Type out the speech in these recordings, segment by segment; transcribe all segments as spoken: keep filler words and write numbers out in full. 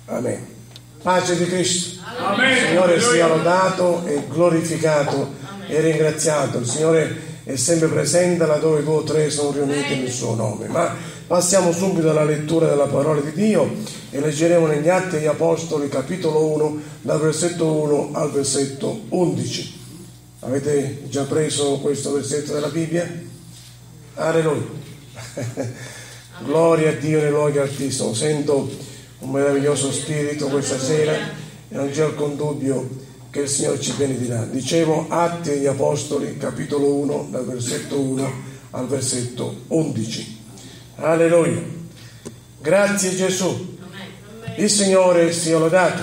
Amen. Pace di Cristo. Amen. Signore sia lodato e glorificato e ringraziato. Il Signore è sempre presente laddove due o tre sono riuniti nel suo nome. Ma passiamo subito alla lettura della parola di Dio e leggeremo negli Atti degli Apostoli capitolo uno dal versetto uno al versetto undici. Avete già preso questo versetto della Bibbia? Alleluia. Gloria a Dio nei luoghi altissimi. Sento un meraviglioso spirito questa sera e non c'è alcun dubbio che il Signore ci benedirà. Dicevo Atti degli Apostoli capitolo uno dal versetto uno al versetto undici. Alleluia. Grazie Gesù. Il Signore sia lodato.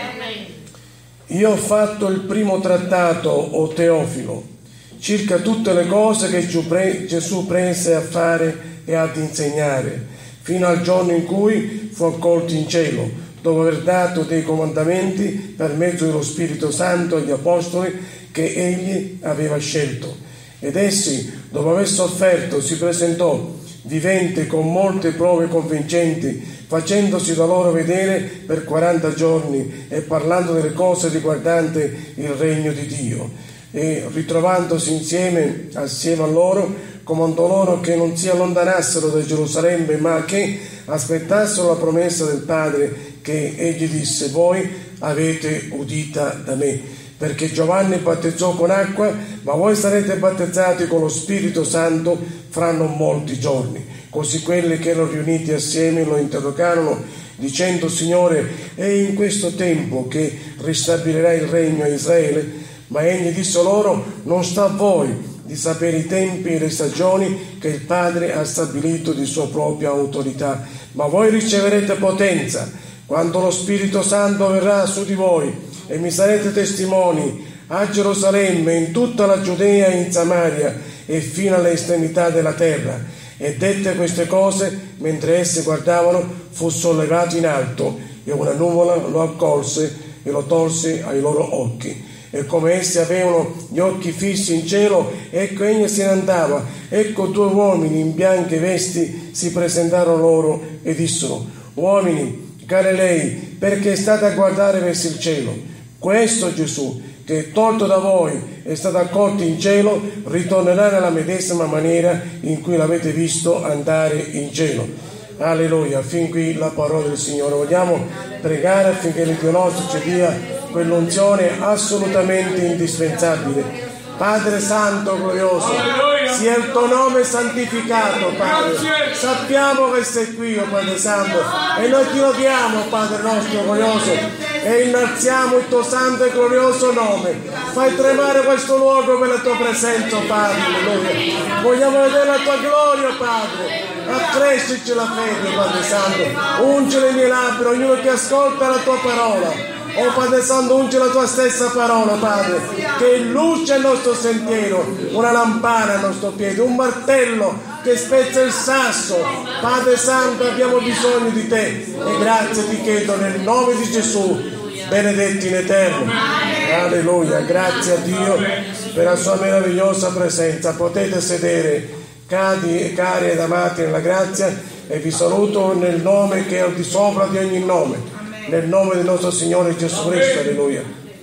Io ho fatto il primo trattato, o Teofilo, circa tutte le cose che Gesù prese a fare e ad insegnare, fino al giorno in cui fu accolto in cielo, dopo aver dato dei comandamenti per mezzo dello Spirito Santo agli Apostoli che egli aveva scelto. Ed essi, dopo aver sofferto, si presentò vivente con molte prove convincenti, facendosi da loro vedere per quaranta giorni e parlando delle cose riguardanti il regno di Dio. E ritrovandosi insieme assieme a loro, comandò loro che non si allontanassero da Gerusalemme, ma che aspettassero la promessa del Padre, che egli disse: voi avete udita da me, perché Giovanni battezzò con acqua, ma voi sarete battezzati con lo Spirito Santo fra non molti giorni. Così quelli che erano riuniti assieme lo interrogarono dicendo: Signore, è in questo tempo che ristabilirai il regno a Israele? Ma egli disse loro: non sta a voi di sapere i tempi e le stagioni che il Padre ha stabilito di sua propria autorità, ma voi riceverete potenza quando lo Spirito Santo verrà su di voi, e mi sarete testimoni a Gerusalemme, in tutta la Giudea e in Samaria e fino alle estremità della terra. E dette queste cose, mentre essi guardavano, fu sollevato in alto, e una nuvola lo accolse e lo tolse ai loro occhi. E come essi avevano gli occhi fissi in cielo, ecco egli se ne andava. Ecco due uomini in bianche vesti si presentarono loro e dissero: uomini Galilei, perché state a guardare verso il cielo? Questo Gesù, che tolto da voi è stato accolto in cielo, ritornerà nella medesima maniera in cui l'avete visto andare in cielo. Alleluia. Fin qui la parola del Signore. Vogliamo pregare affinché il Dio nostro ci dia quell'unzione assolutamente indispensabile. Padre Santo glorioso, sia il tuo nome santificato, Padre. Sappiamo che sei qui, oh Padre Santo, e noi ti lodiamo, Padre nostro glorioso, e innalziamo il tuo santo e glorioso nome. Fai tremare questo luogo per la tua presenza, Padre. Alleluia. Vogliamo vedere la tua gloria, Padre. Accrescici la fede, Padre Santo. Unge le mie labbra, ognuno che ascolta la tua parola. Oh Padre Santo, unge la tua stessa parola, Padre, che luce il nostro sentiero, una lampara al nostro piede, un martello che spezza il sasso. Padre Santo, abbiamo bisogno di te, e grazie ti chiedo nel nome di Gesù, benedetti in eterno. Alleluia. Grazie a Dio per la sua meravigliosa presenza. Potete sedere, cari, cari ed amati nella grazia, e vi saluto nel nome che è al di sopra di ogni nome, nel nome del nostro Signore Gesù Cristo. Alleluia.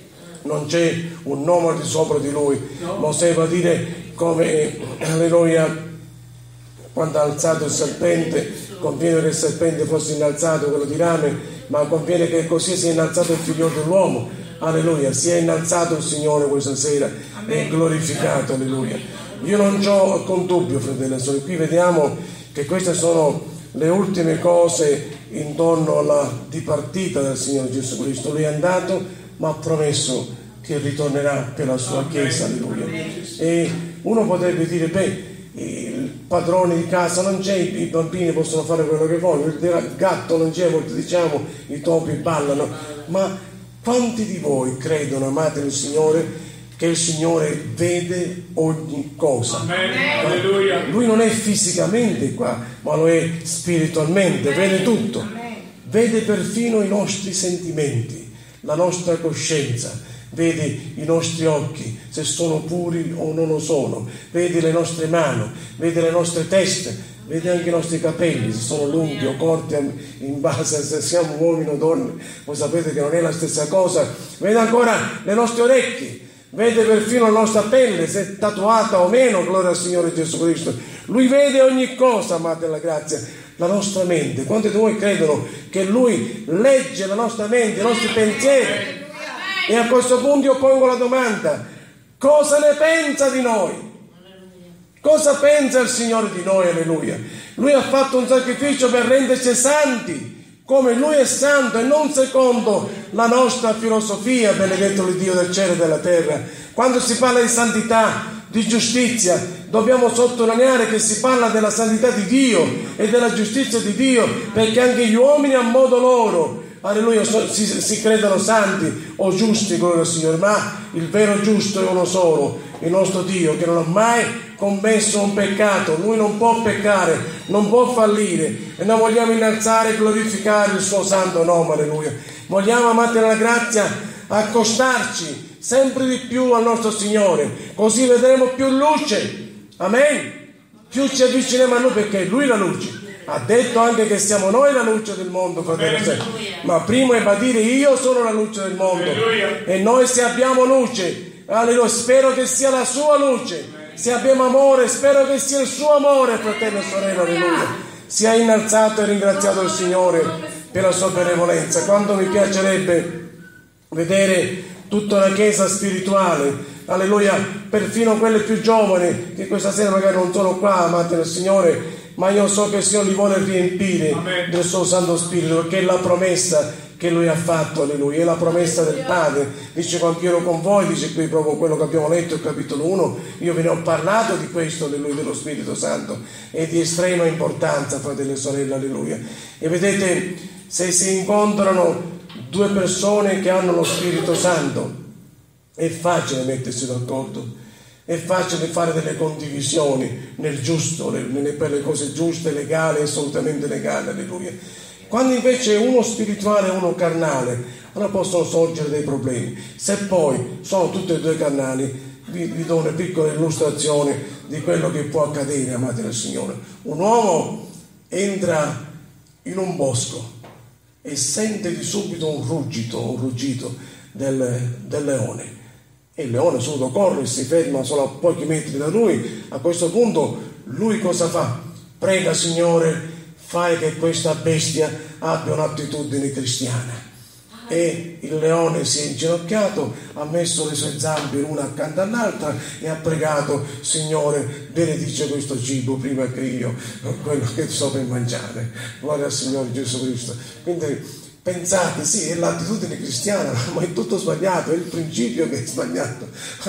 Non c'è un nome al di sopra di Lui. Mosè va a dire come, alleluia, quando ha alzato il serpente, conviene che il serpente fosse innalzato, quello di rame, ma conviene che così sia innalzato il figlio dell'uomo. Alleluia. Si è innalzato il Signore questa sera e glorificato. Alleluia. Io non ho alcun dubbio, fratelli e sorelle. Qui vediamo che queste sono le ultime cose intorno alla dipartita del Signore Gesù Cristo. Lui è andato, ma ha promesso che ritornerà per la sua Chiesa. Alleluia. E uno potrebbe dire: beh, il padrone di casa non c'è, i bambini possono fare quello che vogliono, il gatto non c'è, a volte diciamo i topi ballano. Ma quanti di voi credono, amate il Signore, che il Signore vede ogni cosa? Amen. Lui non è fisicamente qua, ma lo è spiritualmente. Vede tutto, vede perfino i nostri sentimenti, la nostra coscienza, vede i nostri occhi, se sono puri o non lo sono, vede le nostre mani, vede le nostre teste, vede anche i nostri capelli, se sono lunghi o corti in base a se siamo uomini o donne, voi sapete che non è la stessa cosa. Vede ancora le nostre orecchie, vede perfino la nostra pelle, se è tatuata o meno, gloria al Signore Gesù Cristo. Lui vede ogni cosa, amate la grazia. La nostra mente, quanti di voi credono che Lui legge la nostra mente, i nostri pensieri? E a questo punto io pongo la domanda: cosa ne pensa di noi? Cosa pensa il Signore di noi? Alleluia. Lui ha fatto un sacrificio per renderci santi, come Lui è santo, e non secondo la nostra filosofia, benedetto il Dio del cielo e della terra. Quando si parla di santità, di giustizia, dobbiamo sottolineare che si parla della santità di Dio e della giustizia di Dio, perché anche gli uomini a modo loro, alleluia, si, si credono santi o giusti, gloria al Signore, ma il vero giusto è uno solo, il nostro Dio, che non ha mai commesso un peccato. Lui non può peccare, non può fallire, e noi vogliamo innalzare e glorificare il suo santo nome, alleluia. Vogliamo, amate nella grazia, accostarci sempre di più al nostro Signore, così vedremo più luce, amen, più ci avviciniamo a Lui, perché Lui è la luce. Ha detto anche che siamo noi la luce del mondo, fratello. Ma prima è da dire: io sono la luce del mondo. Alleluia. E noi, se abbiamo luce, alleluia, spero che sia la sua luce. Se abbiamo amore, spero che sia il suo amore, fratello e sorella, alleluia. Sia innalzato e ringraziato il Signore per la sua benevolenza. Quanto mi piacerebbe vedere tutta una chiesa spirituale, alleluia, perfino quelle più giovani, che questa sera magari non sono qua, amate del Signore, ma io so che il Signore li vuole riempire Amen. Del suo Santo Spirito, perché è la promessa che Lui ha fatto, alleluia, è la promessa del Padre. Dice: quando io ero con voi, dice qui proprio quello che abbiamo letto, il capitolo uno, io ve ne ho parlato di questo, alleluia, dello Spirito Santo, è di estrema importanza, fratelli e sorelle, alleluia. E vedete, se si incontrano due persone che hanno lo Spirito Santo, è facile mettersi d'accordo. È facile fare delle condivisioni nel giusto, nelle, per le cose giuste, legali, assolutamente legali, alleluia. Quando invece uno spirituale e uno carnale, allora possono sorgere dei problemi. Se poi sono tutti e due carnali, vi, vi do una piccola illustrazione di quello che può accadere, amati del Signore. Un uomo entra in un bosco e sente di subito un ruggito, un ruggito del, del leone. E il leone subito corre e si ferma solo a pochi metri da lui. A questo punto lui cosa fa? Prega: Signore, fai che questa bestia abbia un'attitudine cristiana. E il leone si è inginocchiato, ha messo le sue zampe l'una accanto all'altra e ha pregato: Signore, benedice questo cibo prima che io quello che sto per mangiare. Gloria al Signore Gesù Cristo. Quindi pensate, sì, è l'attitudine cristiana, ma è tutto sbagliato, è il principio che è sbagliato.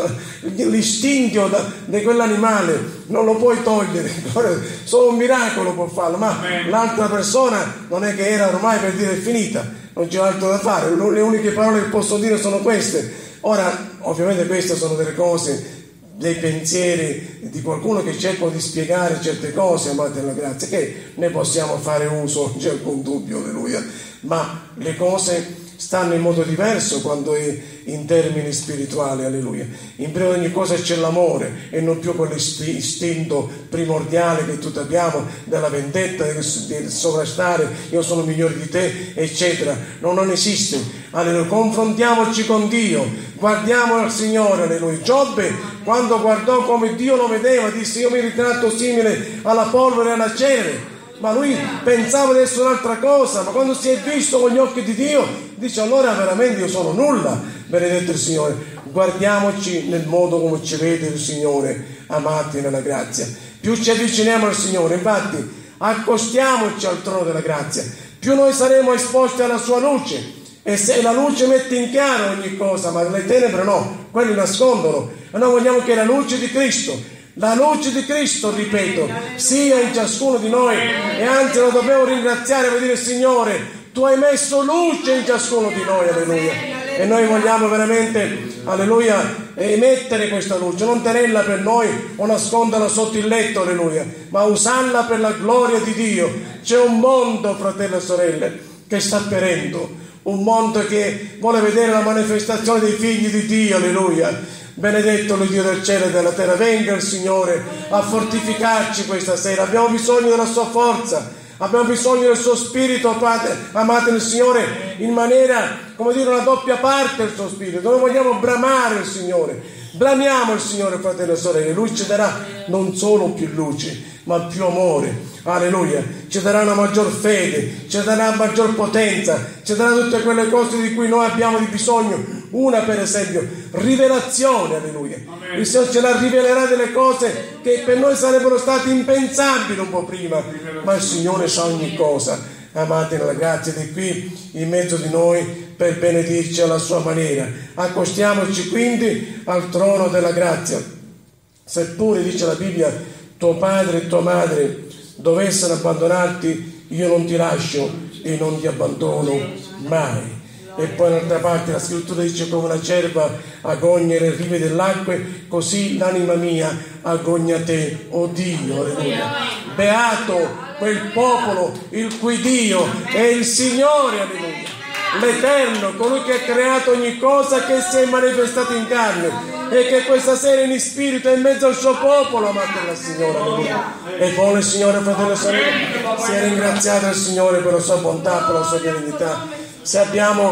L'istinto di quell'animale non lo puoi togliere, solo un miracolo può farlo, ma l'altra persona non è che era ormai per dire è finita, non c'è altro da fare, le uniche parole che posso dire sono queste. Ora, ovviamente queste sono delle cose, dei pensieri di qualcuno che cerca di spiegare certe cose, amate la grazia, che ne possiamo fare uso, non c'è alcun dubbio, alleluia. Ma le cose stanno in modo diverso quando è in termini spirituali, alleluia. In prima di ogni cosa c'è l'amore e non più quell'istinto primordiale che tutti abbiamo della vendetta, del sovrastare, io sono migliore di te, eccetera. No, non esiste, alleluia. Confrontiamoci con Dio, guardiamo al Signore, alleluia. Giobbe, quando guardò come Dio lo vedeva, disse: io mi ritratto simile alla polvere e alla cenere. Ma lui pensava di essere un'altra cosa, ma quando si è visto con gli occhi di Dio dice: allora veramente io sono nulla, benedetto il Signore. Guardiamoci nel modo come ci vede il Signore, amati nella grazia. Più ci avviciniamo al Signore, infatti accostiamoci al trono della grazia, più noi saremo esposti alla sua luce. E se la luce mette in chiaro ogni cosa, ma le tenebre no, quelli nascondono. E noi vogliamo che la luce di Cristo, la luce di Cristo, ripeto, sia in ciascuno di noi. E anzi lo dobbiamo ringraziare per dire: Signore, tu hai messo luce in ciascuno di noi, alleluia. E noi vogliamo veramente, alleluia, emettere questa luce, non tenerla per noi o nasconderla sotto il letto, alleluia, ma usarla per la gloria di Dio. C'è un mondo, fratelli e sorelle, che sta perendo, un mondo che vuole vedere la manifestazione dei figli di Dio, alleluia. Benedetto il Dio del cielo e della terra, venga il Signore a fortificarci questa sera. Abbiamo bisogno della sua forza, abbiamo bisogno del suo spirito, Padre. Amate il Signore in maniera, come dire, una doppia parte il suo spirito. Noi vogliamo bramare il Signore, bramiamo il Signore, fratelli e sorelle. Lui ci darà non solo più luce, ma più amore. Alleluia, ci darà una maggior fede, ci darà maggior potenza, ci darà tutte quelle cose di cui noi abbiamo di bisogno. Una, per esempio, rivelazione. Alleluia. Amen. Il Signore ce la rivelerà delle cose che per noi sarebbero state impensabili un po' prima, ma il Signore sa ogni cosa. Amate la grazia di qui in mezzo di noi per benedirci alla sua maniera. Accostiamoci quindi al trono della grazia. Seppure, dice la Bibbia, tuo padre e tua madre dovessero abbandonarti, io non ti lascio e non ti abbandono mai. E poi d'altra parte la scrittura dice: come una cerva agogna le rive dell'acqua, così l'anima mia agogna te, o Dio. Alleluia. Beato quel popolo il cui Dio è il Signore, alleluia, l'Eterno, colui che ha creato ogni cosa, che si è manifestato in carne e che questa sera in spirito è in mezzo al suo popolo. Amate la Signore, alleluia. E buono il Signore, fratello e sorelle, sia ringraziato il Signore per la sua bontà, per la sua benignità. Se abbiamo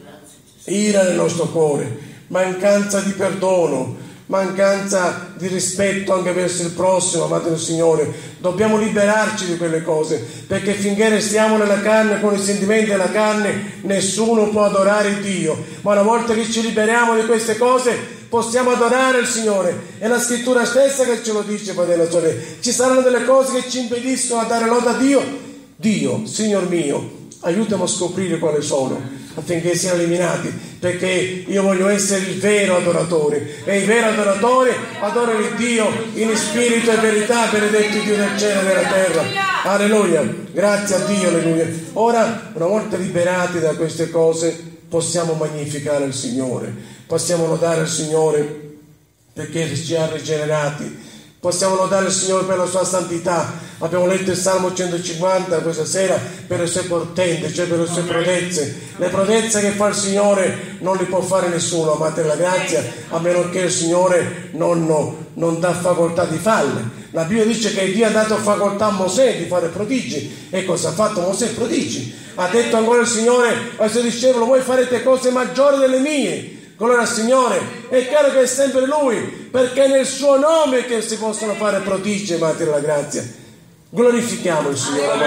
ira nel nostro cuore, mancanza di perdono, mancanza di rispetto anche verso il prossimo, amate il Signore, dobbiamo liberarci di quelle cose, perché finché restiamo nella carne, con i sentimenti della carne, nessuno può adorare Dio. Ma una volta che ci liberiamo di queste cose, possiamo adorare il Signore. È la scrittura stessa che ce lo dice, fratello e sorelle. Ci saranno delle cose che ci impediscono a dare lode a Dio. Dio, Signor mio, aiutami a scoprire quali sono, affinché siano eliminati, perché io voglio essere il vero adoratore, e i veri adoratori adorano il Dio in spirito e verità. Benedetto Dio del cielo e della terra. Alleluia, grazie a Dio, alleluia. Ora, una volta liberati da queste cose, possiamo magnificare il Signore, possiamo lodare il Signore perché ci ha rigenerati, possiamo lodare il Signore per la sua santità. Abbiamo letto il Salmo centocinquanta questa sera, per le sue portenti, cioè per le sue prodezze. Le prodezze che fa il Signore non le può fare nessuno, amate la grazia, a meno che il Signore non, no, non dà facoltà di farle. La Bibbia dice che Dio ha dato facoltà a Mosè di fare prodigi. E cosa ha fatto Mosè? Prodigi. Ha detto ancora il Signore ai suoi discepoli: voi farete cose maggiori delle mie. Allora il Signore è chiaro che è sempre Lui, perché nel suo nome che si possono fare prodigi, amate la grazia. Glorifichiamo il Signore,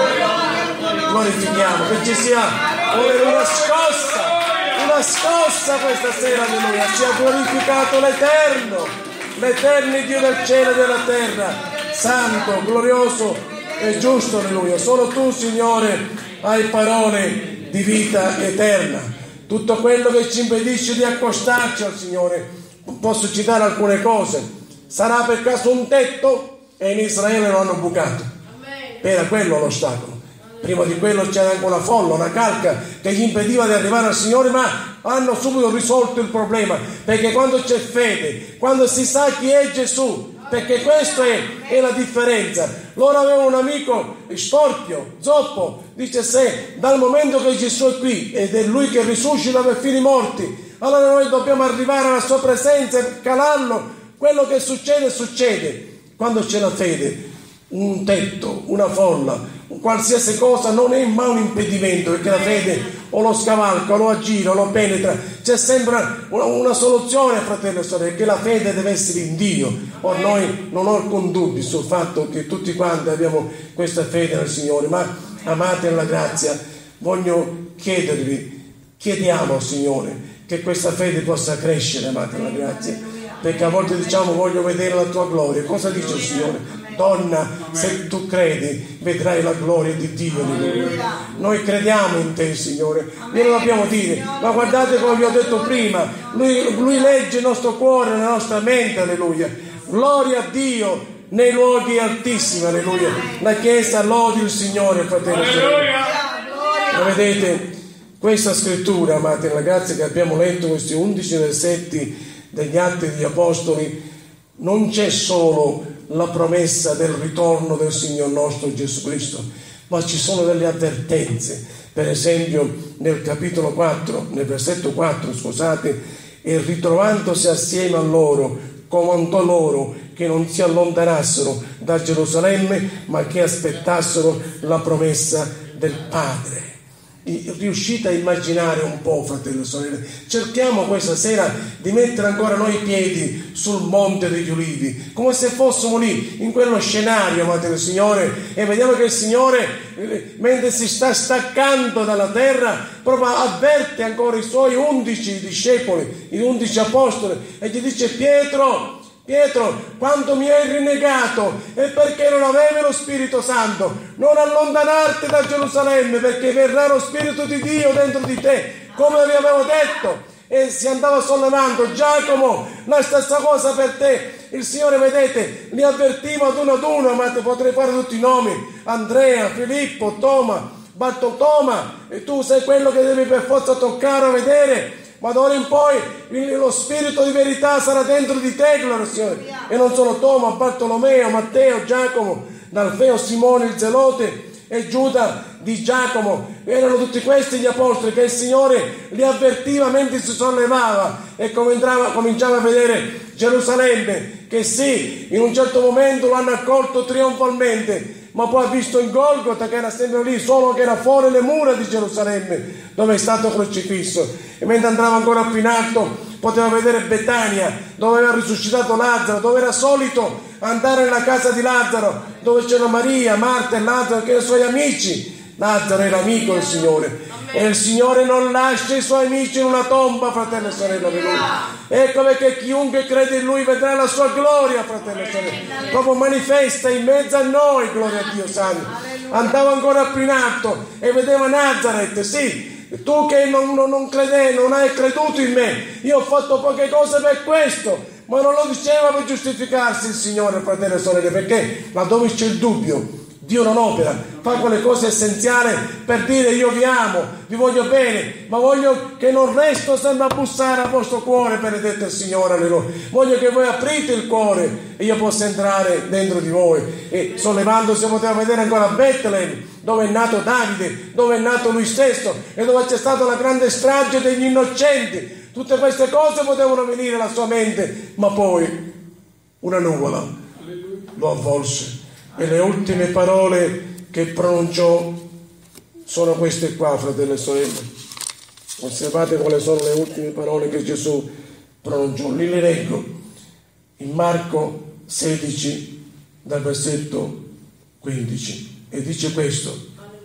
glorifichiamo, che ci sia una scossa, una scossa questa sera, alleluia. Sia glorificato l'Eterno, l'Eterno Dio del cielo e della terra, santo, glorioso e giusto, alleluia. Solo tu, Signore, hai parole di vita eterna. Tutto quello che ci impedisce di accostarci al Signore, posso citare alcune cose. Sarà per caso un tetto? E in Israele lo hanno bucato. Era quello l'ostacolo. Prima di quello c'era anche una folla, una calca che gli impediva di arrivare al Signore, ma hanno subito risolto il problema, perché quando c'è fede, quando si sa chi è Gesù, perché questa è, è la differenza. Loro avevano un amico storpio, zoppo, dice: se dal momento che Gesù è qui ed è Lui che risuscita per fini morti, allora noi dobbiamo arrivare alla sua presenza e calarlo. Quello che succede, succede. Quando c'è la fede, un tetto, una folla, qualsiasi cosa non è mai un impedimento, perché la fede o lo scavalca, o lo aggira, o lo penetra. C'è sempre una, una soluzione, fratello e sorelle, che la fede deve essere in Dio. Or noi non ho alcun dubbio sul fatto che tutti quanti abbiamo questa fede nel Signore, ma amate la grazia, voglio chiedervi, chiediamo al Signore che questa fede possa crescere, amate la grazia, perché a volte diciamo: voglio vedere la tua gloria. Cosa dice il Signore? Donna, se tu credi, vedrai la gloria di Dio. Noi crediamo in te, Signore. Noi lo dobbiamo dire. Ma guardate, come vi ho detto prima, Lui, lui legge il nostro cuore, la nostra mente, alleluia. Gloria a Dio nei luoghi altissimi, alleluia. La Chiesa lodi il Signore, fratello. Ma vedete, questa scrittura, amate la grazia, che abbiamo letto, questi undici versetti degli Atti degli Apostoli, non c'è solo la promessa del ritorno del Signor nostro Gesù Cristo, ma ci sono delle avvertenze. Per esempio nel capitolo quattro, nel versetto quattro, scusate, e ritrovandosi assieme a loro, comandò loro che non si allontanassero da Gerusalemme, ma che aspettassero la promessa del Padre. Riuscite a immaginare un po', fratelli e sorelle? Cerchiamo questa sera di mettere ancora noi i piedi sul Monte degli Ulivi, come se fossimo lì in quello scenario, amate del Signore, e vediamo che il Signore, mentre si sta staccando dalla terra, proprio avverte ancora i suoi undici discepoli, i undici apostoli, e gli dice: Pietro, Pietro, quando mi hai rinnegato è perché non avevi lo Spirito Santo. Non allontanarti da Gerusalemme, perché verrà lo Spirito di Dio dentro di te, come vi avevo detto. E si andava sollevando. Giacomo, la stessa cosa per te. Il Signore, vedete, li avvertiva ad uno ad uno, ma potrei fare tutti i nomi: Andrea, Filippo, Toma, Bartoloma, e tu sei quello che devi per forza toccare o vedere. Ma d'ora in poi lo Spirito di verità sarà dentro di te, gloria al Signore. E non solo Toma, Bartolomeo, Matteo, Giacomo, D'Alfeo, Simone il Zelote e Giuda di Giacomo. Erano tutti questi gli apostoli che il Signore li avvertiva mentre si sollevava e cominciava a vedere Gerusalemme, che sì, in un certo momento lo hanno accolto trionfalmente, ma poi ha visto il Golgota, che era sempre lì, solo che era fuori le mura di Gerusalemme, dove è stato crocifisso. E mentre andava ancora più in alto, poteva vedere Betania, dove aveva risuscitato Lazzaro, dove era solito andare nella casa di Lazzaro, dove c'erano Maria, Marta e Lazzaro, che erano i suoi amici. Lazzaro era amico del Signore. E il Signore non lascia i suoi amici in una tomba, fratello e sorella. Ecco perché chiunque crede in Lui vedrà la sua gloria, fratello e sorella. Proprio manifesta in mezzo a noi, gloria a Dio Santo. Andava ancora più in alto e vedeva Nazaret. Sì, tu che non, non, non credevi, non hai creduto in me, io ho fatto poche cose per questo. Ma non lo diceva per giustificarsi il Signore, fratello e sorelle, perché laddove c'è il dubbio, Dio non opera, fa quelle cose essenziali per dire: io vi amo, vi voglio bene, ma voglio che non resto sempre a bussare al vostro cuore, benedetto il Signore, alleluia. Voglio che voi aprite il cuore e io possa entrare dentro di voi. E sollevandosi poteva vedere ancora Betlemme, dove è nato Davide, dove è nato lui stesso e dove c'è stata la grande strage degli innocenti. Tutte queste cose potevano venire alla sua mente, ma poi una nuvola lo avvolse. E le ultime parole che pronunciò sono queste qua, fratelli e sorelle. Osservate quali sono le ultime parole che Gesù pronunciò. Li le leggo in Marco sedici, dal versetto quindici. E dice questo: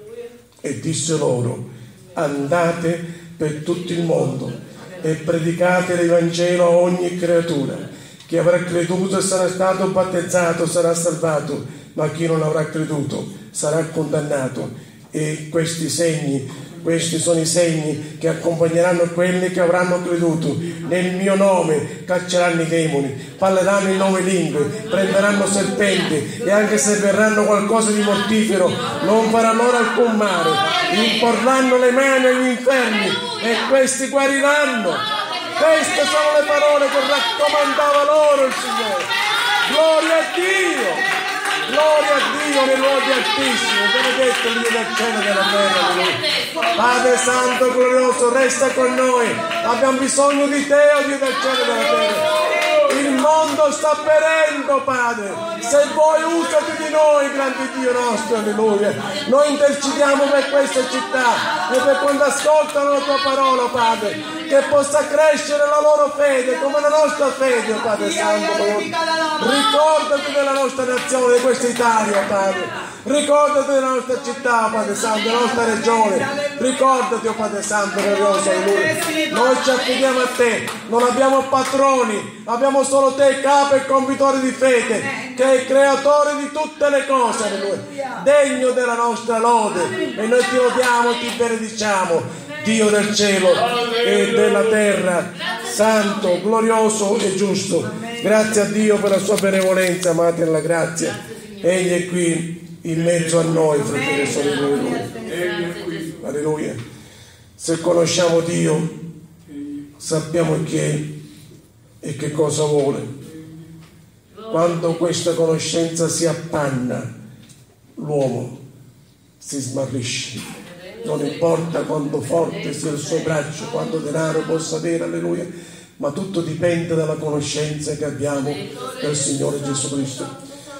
e disse loro: andate per tutto il mondo e predicate l'Evangelo a ogni creatura. Chi avrà creduto e sarà stato battezzato sarà salvato, ma chi non avrà creduto sarà condannato. E questi segni, questi sono i segni che accompagneranno quelli che avranno creduto. Nel mio nome cacceranno i demoni, parleranno in nuove lingue, prenderanno serpenti, e anche se verranno qualcosa di mortifero non farà loro alcun male. Imporranno le mani agli infermi e questi guariranno. Queste sono le parole che raccomandava loro il Signore. Gloria a Dio! Gloria a Dio nei luoghi altissimi, benedetto il Dio del cielo e della terra. Padre Santo, glorioso, resta con noi. Abbiamo bisogno di te, o Dio del cielo e della terra. Il mondo sta perendo, Padre. Se vuoi, usati di noi, grande Dio nostro, alleluia. Noi intercediamo per questa città e per quando ascoltano la tua parola, Padre, che possa crescere la loro fede come la nostra fede, Padre Santo. Ricordati della nostra nazione, di questa Italia, Padre. Ricordati della nostra città, Padre Santo, della nostra regione. Ricordati, oh Padre Santo, glorioso, alleluia. Noi ci affidiamo a te, non abbiamo patroni, abbiamo solo te, capo e compitore di fede, che è il creatore di tutte le cose, alleluia. Degno della nostra lode, e noi ti lodiamo e ti benediciamo, Dio del cielo e della terra, santo, glorioso e giusto. Grazie a Dio per la sua benevolenza, amati nella grazia. Egli è qui in mezzo a noi, fratelli e sorelle, alleluia. Alleluia. Se conosciamo Dio, sappiamo chi è e che cosa vuole. Quando questa conoscenza si appanna, l'uomo si smarrisce. Non importa quanto forte sia il suo braccio, quanto denaro possa avere, alleluia, ma tutto dipende dalla conoscenza che abbiamo del Signore Gesù Cristo.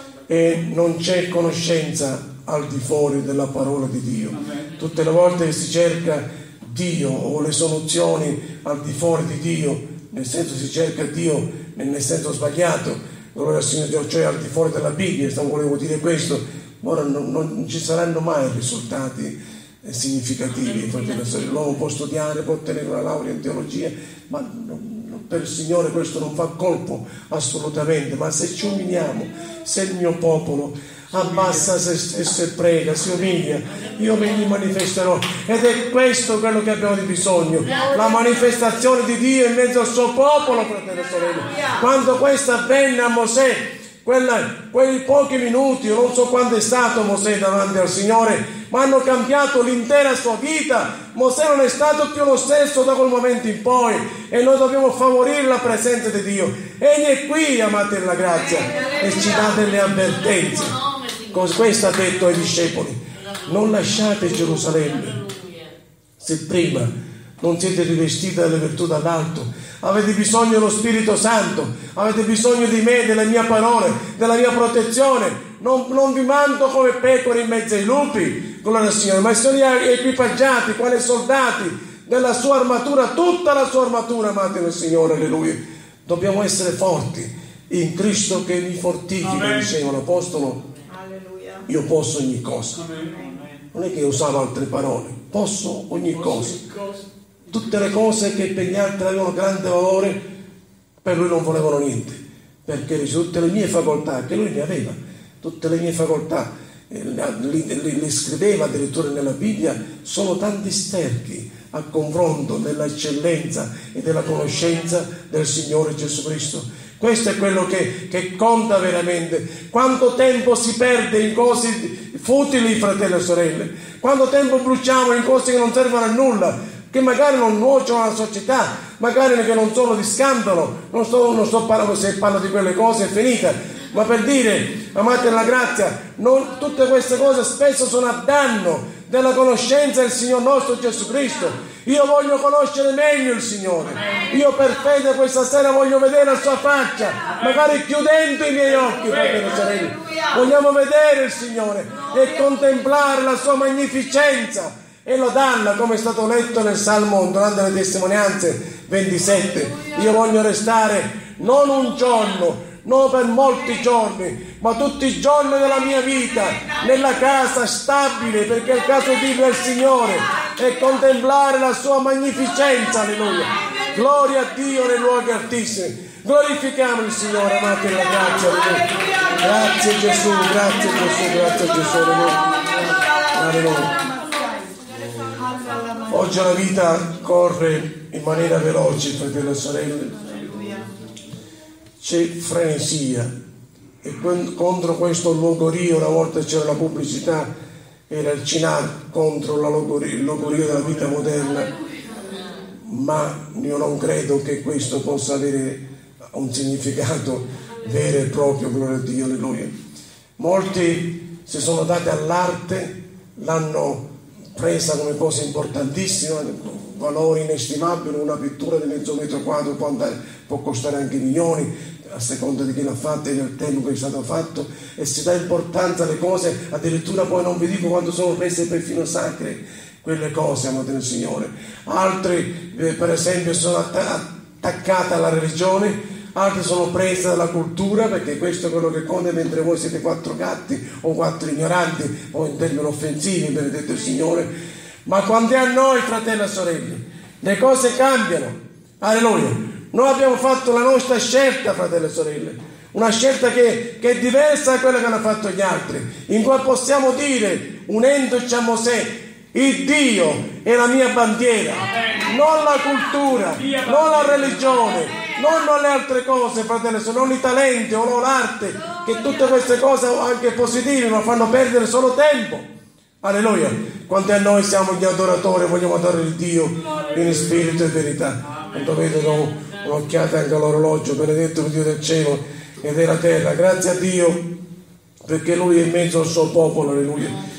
E non c'è conoscenza al di fuori della parola di Dio. Tutte le volte che si cerca Dio o le soluzioni al di fuori di Dio, nel senso si cerca Dio nel senso sbagliato, allora, cioè al di fuori della Bibbia, non volevo dire questo, ora non, non ci saranno mai risultati significativi. L'uomo può studiare, può ottenere una laurea in teologia, ma non, per il Signore questo non fa colpo assolutamente. Ma se ci umiliamo, se il mio popolo abbassa se stesso e prega, si umilia, io me li manifesterò. Ed è questo quello che abbiamo di bisogno, la manifestazione di Dio in mezzo al suo popolo, fratelli e sorelle. Quando questo avvenne a Mosè, quella, quei pochi minuti, io non so quanto è stato Mosè davanti al Signore, ma hanno cambiato l'intera sua vita. Mosè non è stato più lo stesso da quel momento in poi, e noi dobbiamo favorire la presenza di Dio. Egli è qui, amate la grazia, e ci dà delle avvertenze. Questo ha detto ai discepoli: non lasciate Gerusalemme se prima non siete rivestiti delle virtù dall'alto. Avete bisogno dello Spirito Santo, avete bisogno di me, delle mie parole, della mia protezione. Non, non vi mando come pecore in mezzo ai lupi, gloria al Signore, ma siete equipaggiati quali soldati della sua armatura, tutta la sua armatura, amate il Signore, alleluia. Dobbiamo essere forti in Cristo che mi fortifica, diceva l'Apostolo. Io posso ogni cosa. Non è che usavo altre parole, posso ogni cosa. Tutte le cose che per gli altri avevano grande valore, per lui non volevano niente, perché tutte le mie facoltà, che lui ne aveva, tutte le mie facoltà, eh, le scriveva addirittura nella Bibbia, sono tanti sterchi a confronto dell'eccellenza e della conoscenza del Signore Gesù Cristo. Questo è quello che, che conta veramente. Quanto tempo si perde in cose futili, fratelli e sorelle, quanto tempo bruciamo in cose che non servono a nulla, che magari non nuociono alla società, magari che non sono di scandalo. Non sto, non sto parlando, se parlo di quelle cose è finita, ma per dire, amate la grazia, non, tutte queste cose spesso sono a danno della conoscenza del Signore nostro Gesù Cristo. Io voglio conoscere meglio il Signore, io per fede questa sera voglio vedere la sua faccia, magari chiudendo i miei occhi, fratelli e sorelle. Vogliamo vedere il Signore e contemplare la sua magnificenza e lodarla, come è stato letto nel Salmo durante le testimonianze ventisette. Io voglio restare non un giorno, non per molti giorni, ma tutti i giorni della mia vita nella casa stabile, perché è il caso di dire al Signore e contemplare la sua magnificenza. Alleluia. Gloria a Dio nei luoghi altissimi. Glorifichiamo il Signore, amate la grazia. Alleluia. Grazie Gesù, grazie Gesù, grazie Gesù. Alleluia. Oggi la vita corre in maniera veloce, fratelli e sorelle. C'è frenesia, e contro questo logorio, una volta c'era la pubblicità, era il C N A R contro la logorio, il logorio della vita moderna, ma io non credo che questo possa avere un significato vero e proprio, gloria a Dio, alleluia. Molti si sono dati all'arte, l'hanno presa come cosa importantissima, valori inestimabili. Una pittura di mezzo metro quadro può, andare, può costare anche milioni a seconda di chi l'ha fatta e del tempo che è stato fatto, e si dà importanza alle cose, addirittura poi non vi dico quando sono prese perfino sacre quelle cose, amate il Signore. Altri eh, per esempio sono attaccati alla religione, altri sono presi dalla cultura, perché questo è quello che conta, mentre voi siete quattro gatti o quattro ignoranti, o in termini offensivi, benedetto il Signore. Ma quando è a noi, fratelli e sorelle, le cose cambiano. Alleluia. Noi abbiamo fatto la nostra scelta, fratelli e sorelle, una scelta che, che è diversa da quella che hanno fatto gli altri, in cui possiamo dire, unendoci a Mosè, il Dio è la mia bandiera, non la cultura, non la religione, non le altre cose, fratelli e sorelle, non i talenti o non l'arte, che tutte queste cose anche positive ma fanno perdere solo tempo. Alleluia. Quando a noi siamo gli adoratori, vogliamo adorare il Dio in spirito e verità. Quando vedono un'occhiata anche all'orologio, benedetto il Dio del cielo e della terra, grazie a Dio perché Lui è in mezzo al suo popolo, alleluia.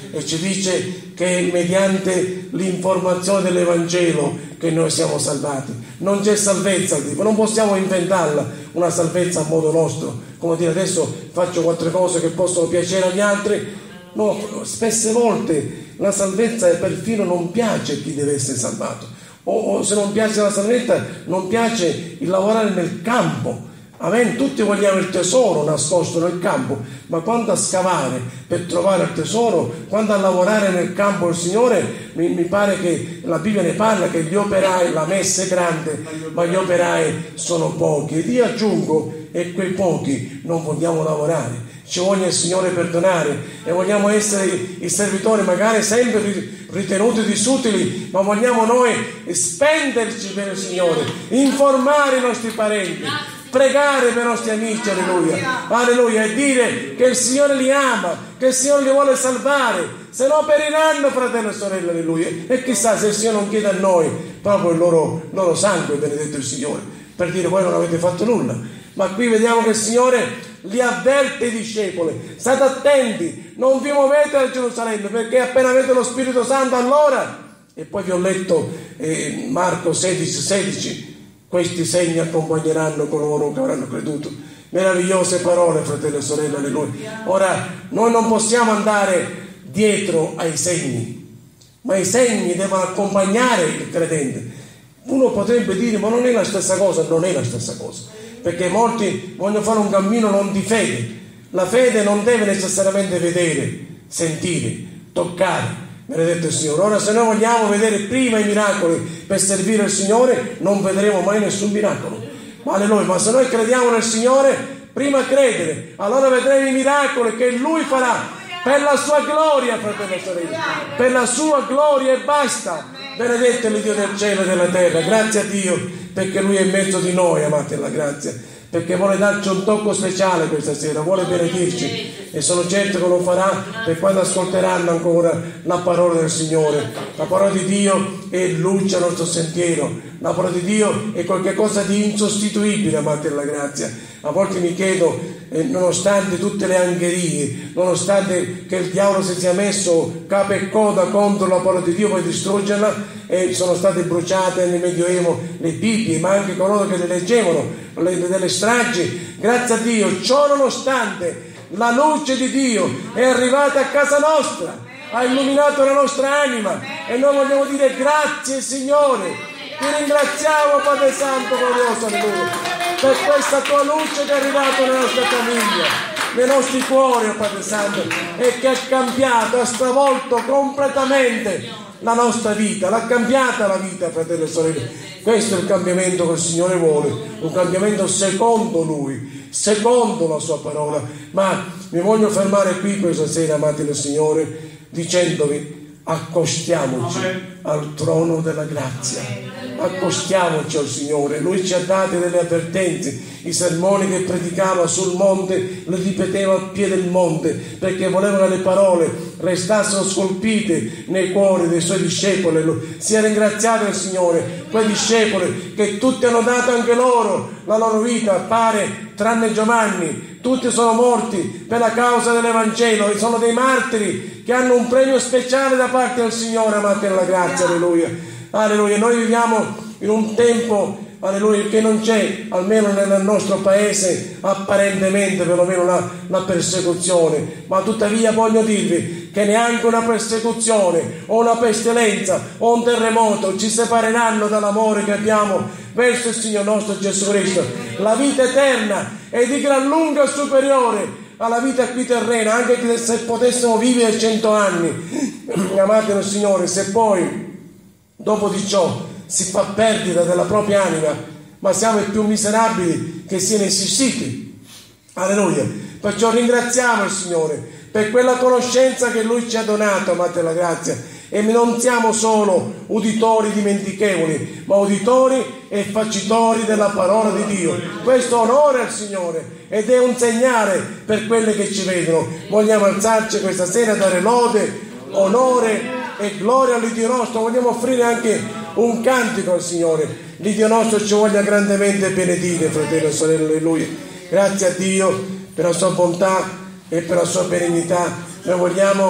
e ci dice che è mediante l'informazione dell'Evangelo che noi siamo salvati. Non c'è salvezza al di fuori, non possiamo inventarla una salvezza a modo nostro, come dire adesso faccio quattro cose che possono piacere agli altri. No, spesse volte la salvezza perfino non piace a chi deve essere salvato, o, o se non piace la salvezza non piace il lavorare nel campo. Amen, tutti vogliamo il tesoro nascosto nel campo, ma quando a scavare per trovare il tesoro, quando a lavorare nel campo del Signore, mi, mi pare che la Bibbia ne parla che gli operai, la messa è grande, ma gli operai sono pochi. Ed io aggiungo, e quei pochi non vogliamo lavorare. Ci voglia il Signore perdonare e vogliamo essere i servitori magari sempre ritenuti disutili, ma vogliamo noi spenderci per il Signore, informare i nostri parenti, pregare per i nostri amici, alleluia, alleluia, e dire che il Signore li ama, che il Signore li vuole salvare, se no periranno, fratello e sorella, alleluia. E chissà se il Signore non chiede a noi proprio il loro, loro sangue, benedetto il Signore, per dire voi non avete fatto nulla. Ma qui vediamo che il Signore li avverte i discepoli: state attenti, non vi muovete da Gerusalemme, perché appena avete lo Spirito Santo allora. E poi vi ho letto eh, Marco sedici sedici: questi segni accompagneranno coloro che avranno creduto. Meravigliose parole, fratelli e sorelle, alleluia. Ora noi non possiamo andare dietro ai segni, ma i segni devono accompagnare il credente. Uno potrebbe dire: ma non è la stessa cosa. Non è la stessa cosa, perché molti vogliono fare un cammino non di fede. La fede non deve necessariamente vedere, sentire, toccare. Benedetto il Signore. Ora, se noi vogliamo vedere prima i miracoli per servire il Signore, non vedremo mai nessun miracolo. Ma alleluia, ma se noi crediamo nel Signore, prima credere, allora vedremo i miracoli che Lui farà per la sua gloria, fratello e sorelle, per la sua gloria e basta. Benedetto il Dio del cielo e della terra. Grazie a Dio perché Lui è in mezzo di noi, amate la grazia, perché vuole darci un tocco speciale questa sera, vuole benedirci, e sono certo che lo farà per quando ascolteranno ancora la parola del Signore. La parola di Dio è luce al nostro sentiero, la parola di Dio è qualcosa di insostituibile, amate la grazia. A volte mi chiedo, eh, nonostante tutte le angherie, nonostante che il diavolo si sia messo capo e coda contro la parola di Dio per distruggerla, e sono state bruciate nel Medioevo le Bibbie, ma anche coloro che le leggevano, le, delle stragi, grazie a Dio, ciò nonostante la luce di Dio è arrivata a casa nostra, ha illuminato la nostra anima, e noi vogliamo dire grazie Signore, ti ringraziamo Padre Santo glorioso, alleluia, per questa tua luce che è arrivata nella nostra famiglia, nei nostri cuori, oh Padre Santo, e che ha cambiato, ha stravolto completamente la nostra vita, l'ha cambiata la vita, fratelli e sorelle. Questo è il cambiamento che il Signore vuole, un cambiamento secondo Lui, secondo la sua parola. Ma mi voglio fermare qui questa sera, amati del Signore, dicendovi: accostiamoci al trono della grazia, accostiamoci al Signore. Lui ci ha dato delle avvertenze, i sermoni che predicava sul monte li ripeteva a piede del monte, perché voleva che le parole restassero scolpite nei cuori dei suoi discepoli. Sia ringraziato il Signore, quei discepoli che tutti hanno dato anche loro la loro vita, pare, tranne Giovanni. Tutti sono morti per la causa dell'Evangelo, e sono dei martiri che hanno un premio speciale da parte del Signore, amati nella grazia, alleluia, alleluia. Noi viviamo in un tempo, alleluia, che non c'è, almeno nel nostro paese, apparentemente perlomeno la, la persecuzione, ma tuttavia voglio dirvi che neanche una persecuzione o una pestilenza o un terremoto ci separeranno dall'amore che abbiamo verso il Signore nostro Gesù Cristo. La vita eterna è di gran lunga superiore alla vita qui terrena, anche se potessimo vivere cento anni, amate il Signore. Se poi dopo di ciò si fa perdita della propria anima, ma siamo i più miserabili che siano esistiti. Alleluia. Perciò ringraziamo il Signore per quella conoscenza che Lui ci ha donato, amate la grazia, e non siamo solo uditori dimentichevoli, ma uditori e facitori della parola di Dio. Questo onore al Signore, ed è un segnale per quelle che ci vedono. Vogliamo alzarci questa sera a dare lode, onore e gloria all'Iddio nostro. Vogliamo offrire anche un cantico al Signore. L'Iddio nostro ci voglia grandemente benedire, fratello e sorelle, alleluia. Grazie a Dio per la sua bontà e per la sua benignità. Noi vogliamo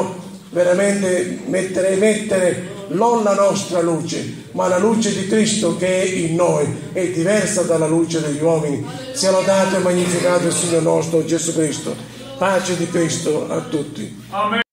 veramente mettere, mettere non la nostra luce, ma la luce di Cristo che è in noi, è diversa dalla luce degli uomini. Sia lodato e magnificato il Signore nostro Gesù Cristo. Pace di Cristo a tutti. Amen.